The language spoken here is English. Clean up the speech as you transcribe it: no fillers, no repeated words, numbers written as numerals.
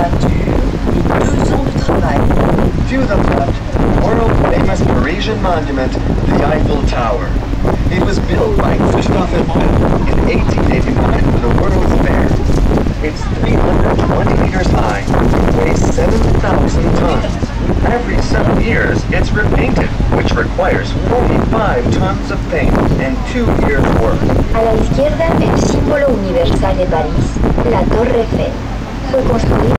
peinture et 2 ans de travail. To the left, world-famous Parisian monument, the Eiffel Tower. It was built by Christophe Eiffel in 1889 for the World's Fair. It's 320 meters high, weighs 7,000 tons. Every 7 years, it's repainted, which requires 45 tons of paint and 2 years' work. A la izquierda, el símbolo universal de París, la Torre Eiffel. Fue construida